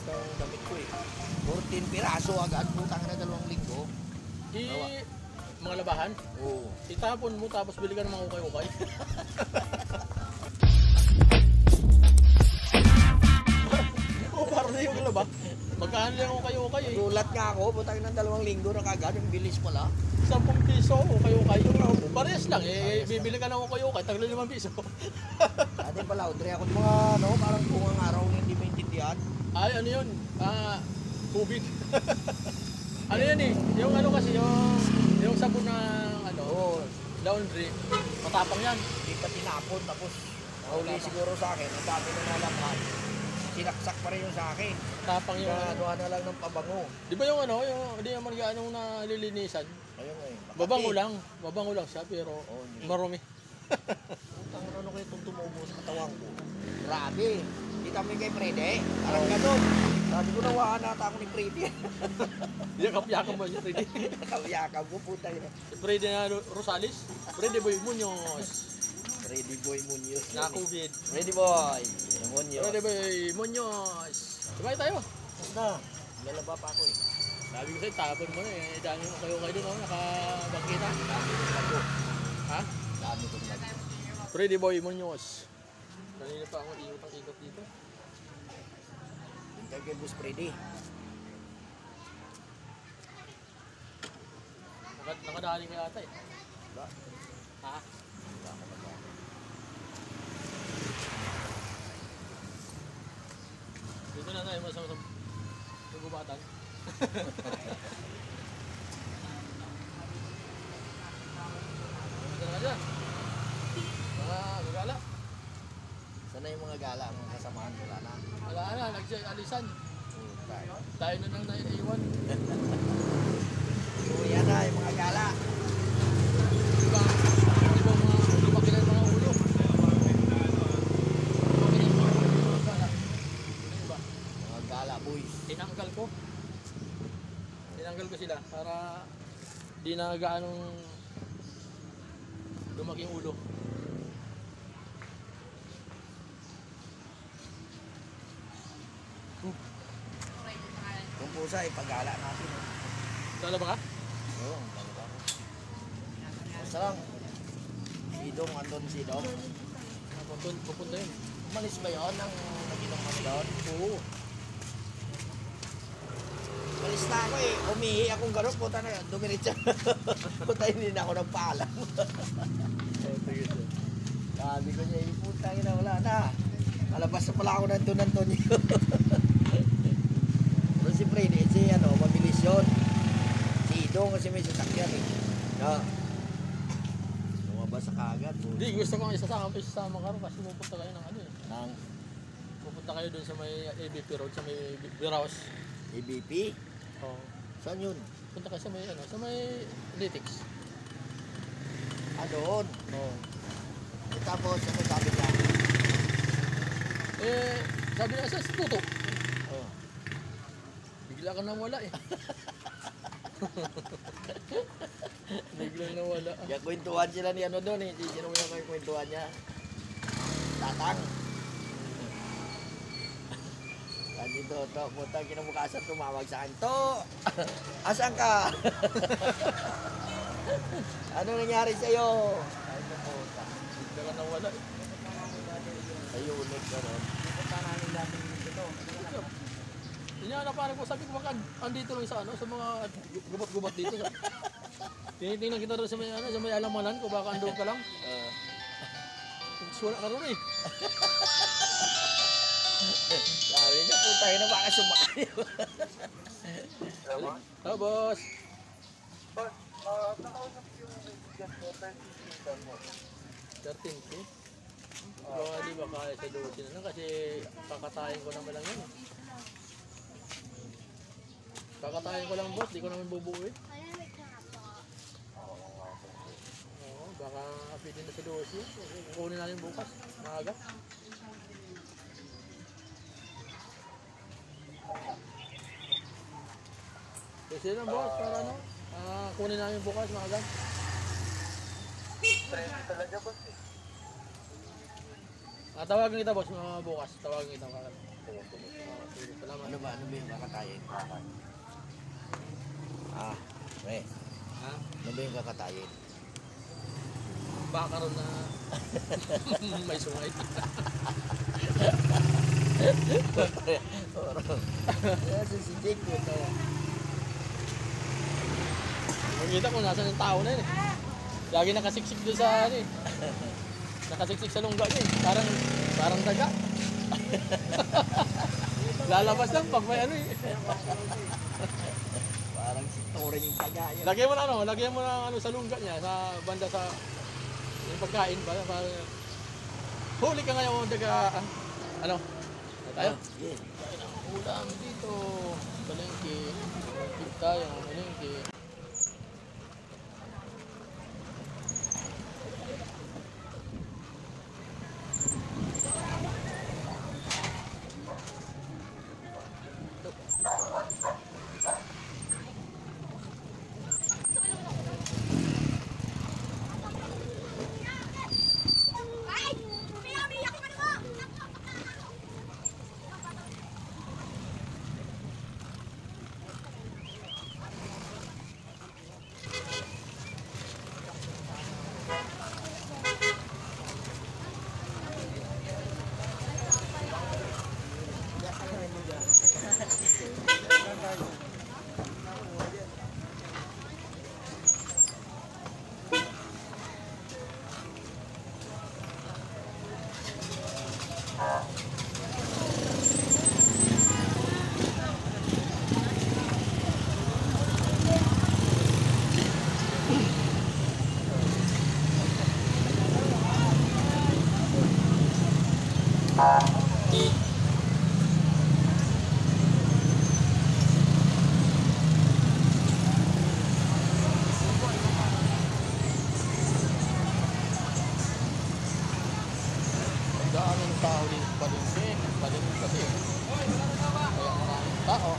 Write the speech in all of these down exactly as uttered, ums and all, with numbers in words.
ng damit ko eh. fourteen piraso agad, putang na dalawang linggo. Di, Bawa. mga labahan, Oo. itapon mo tapos bili ka ng mga ukay-ukay. Oo, parang na yung laba. Magkano lang ukay-ukay eh. Gulat nga ako, putang ng dalawang linggo na kagad, yung bilis pala. Sampung piso, ukay-ukay. Parehas lang eh, bibili ka ng ukay-ukay, tagli limang piso. Dati pala, Audrey, ako mga ano, parang bungang araw na hindi maintindihan. Ay, ano yun? Ah, tubig. Ano yan eh, yung ano kasi, yung, yung sabon ng ano, Oo, laundry, matapang yan. hindi pa tinapon, tapos nauli siguro sa akin, ang dami na nalaman. Sinaksak pa rin yung sa akin. Matapang yung ano. Gagawa na lang ng pabango. Di ba yung ano, yung hindi naman gaano nalilinisan? Ayun eh. Babango lang, babango lang siya pero Oo, hindi. marumi. Ang ano kayo itong tumubo sa katawan ko. Grabe. Kita mo yung kay Frede. Parang ganun. Sabi ko nawaan nata ako ni Frede. Yakap-yakap ba niya, Freddy? Nakawiyakap ko puta yun. Freddy na Rosales? Freddy Boy Muñoz. Frede Boy Munoz. Na-COVID. Frede Boy. Munoz. Freddy Boy Muñoz. Sabay tayo. Basta. Lalaba pa ako eh. Sabi ko sa'yo, tapon mo na eh. Dami mo kayo kayo doon, oh, nakabangkita. Dami ko lago. Ha? Dami ko lago. Freddy Boy Muñoz. Kanina pa ako ikot ang ikot dito. Hintay kay Boss Frede. Nakad nakadali ka yata eh. Wala. Ha? Wala ka na ba? Dito na tayo masama sa gubatan. Dito na ka dyan. Mga gagala. Sana yung mga gala, mga kasamahan ko na. Wala na, nag-alisan. Puta. Tayo na nang naiiwan. Uya na yung mga gala. Diba? Diba mga lumaki na yung mga ulo? Lumaki na yung mga ulo. Gala. Diba? Mga gala boys. Tinanggal ko. Tinanggal ko sila para di na gaanong lumaki yung ulo. Kung pusa, ipagala natin. Eh. Sala ba ka? Oo, ang gala ba? Basta lang. Sidong, andun sidong. Pupunta, pupunta yun. Umalis ba yun ang naginom kami doon? Oo. Umalis na ako eh. Umihi akong gano'n. Puta na yun. Dumiritsa. Puta hindi na ako nagpaalam. Sabi ko niya, eh, puta na wala na. Malabas na pala ako ng Antonio. Pero si Freddy, si ano, mabilis yun. Si Idong kasi may sasakyan eh. No. Lumabas sa kagad. Hindi, gusto ko nga isasama, isasama ka rin kasi pupunta kayo ng ano eh. Nang Pupunta kayo dun sa may A B P Road, sa may Biraos. A B P? Oo. Saan yun? Punta kayo sa may ano, sa may Lytics. Ah, doon. Oo. E tapos, ano sabi niya? Eh, sabi niya sa Tuto. Oh. Bigla ka nawala eh. Biglang nawala. Kaya kwentuhan sila ni ano doon eh. Sino mo yung kwentuhan niya? Tatang. Sabi to, to, puta, kinabukasan tumawag sa akin. To! Asan ka? Ano nangyari sa'yo? Ay, to, puta. Bigla ka nawala eh. Ayun, ulit ka ron. Pupunta namin natin dito. Yan na parang ko sabi ko baka andito lang sa ano, sa mga gubat-gubat dito. Sa... Tinitingnan kita rin sa may ano, sa may alamanan ko baka andun ka lang. Uh, Suwala ka rin eh. sabi niya, puta, yun na baka sumakay. Ah, boss. Boss, uh, nakausap yung dyan po, thirteen mo. thirteen K? Baka di ba kaya sa dosin na lang kasi kakatayin ko naman lang yun. Kakatayin ko lang boss, di ko naman bubuo eh. Oo, baka pwede na sa dosin. Kukunin natin bukas, maaga. Kasi lang boss, para ano, ah, kunin namin bukas, maaga. Trendy talaga, boss eh. Ah, tawagin kita boss, mga bukas. Tawagin kita. Kaka. Sige, sige. Ah, sige, salamat. Ano ba? ano ba yung kakatayin? Ah, pre. Ha? Ano ba yung kakatayin? Baka ron na may sungay. Kasi si Jake yun. Makikita ko nasa yung tao na yun eh. Lagi nakasiksik doon sa ano eh. Nakasiksik sa lungga niya eh. Parang, parang daga. Lalabas lang pag may ano eh. Parang si Toring yung taga yun. Lagyan mo na ano, lagyan mo na ano sa lungga niya, sa banda sa yung pagkain ba, para huli ka ngayon daga ah, ano? Tayo? Yeah. Kain ang ulam dito. Palengke. Palengke tayo, palengke. Daming tao dito sa palengke. Palengke kasi. Kaya maraming tao.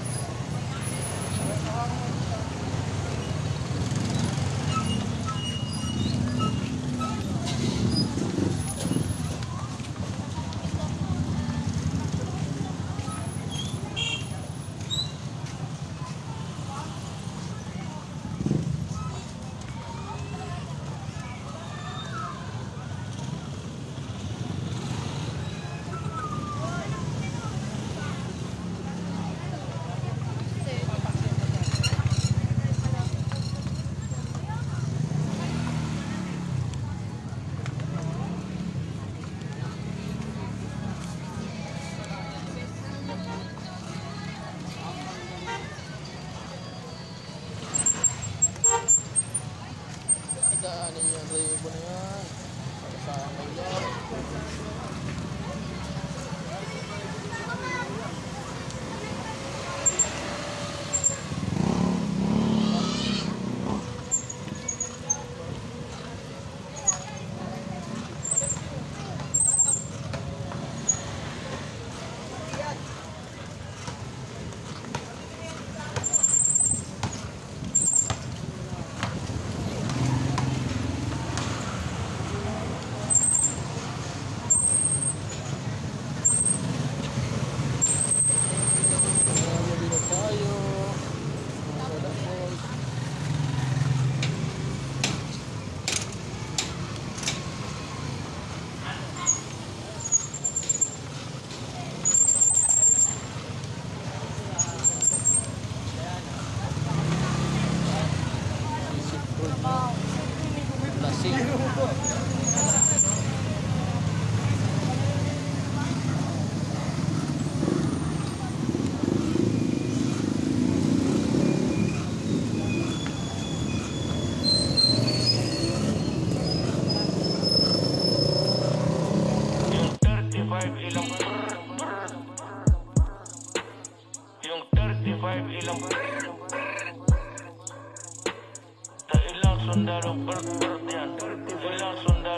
Daanin yung ribo na yan. Para sa ngayon. Bili na tayo. Wala boys. Isip ko na. Lasing. Yung thirty-five ilang Yung thirty-five ilang Ta ilang sundalo per per yan Ilang sundalo